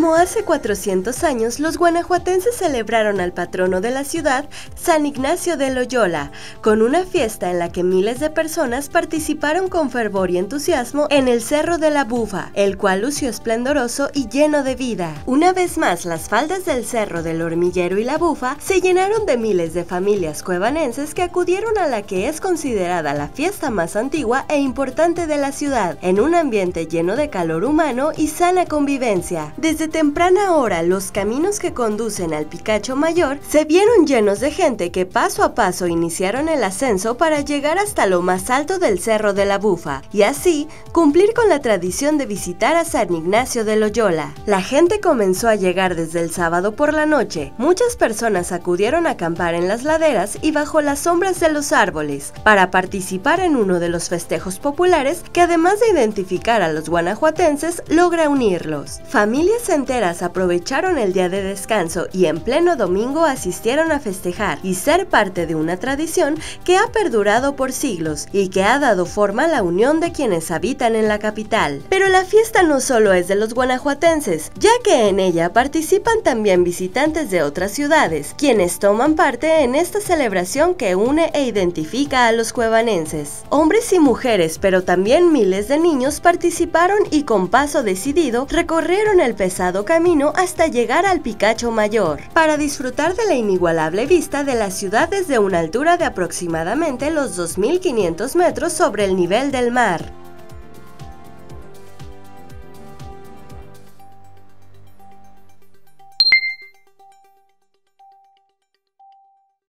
Como hace 400 años, los guanajuatenses celebraron al patrono de la ciudad, San Ignacio de Loyola, con una fiesta en la que miles de personas participaron con fervor y entusiasmo en el Cerro de la Bufa, el cual lució esplendoroso y lleno de vida. Una vez más, las faldas del Cerro del Hormiguero y la Bufa se llenaron de miles de familias cuevanenses que acudieron a la que es considerada la fiesta más antigua e importante de la ciudad, en un ambiente lleno de calor humano y sana convivencia. Desde temprana hora, los caminos que conducen al Picacho Mayor se vieron llenos de gente que paso a paso iniciaron el ascenso para llegar hasta lo más alto del Cerro de la Bufa, y así cumplir con la tradición de visitar a San Ignacio de Loyola. La gente comenzó a llegar desde el sábado por la noche. Muchas personas acudieron a acampar en las laderas y bajo las sombras de los árboles, para participar en uno de los festejos populares que, además de identificar a los guanajuatenses, logra unirlos. Familias enteras aprovecharon el día de descanso y en pleno domingo asistieron a festejar y ser parte de una tradición que ha perdurado por siglos y que ha dado forma a la unión de quienes habitan en la capital. Pero la fiesta no solo es de los guanajuatenses, ya que en ella participan también visitantes de otras ciudades, quienes toman parte en esta celebración que une e identifica a los cuevanenses. Hombres y mujeres, pero también miles de niños participaron y con paso decidido recorrieron el pesado camino hasta llegar al Picacho Mayor, para disfrutar de la inigualable vista de la ciudad desde una altura de aproximadamente los 2.500 metros sobre el nivel del mar.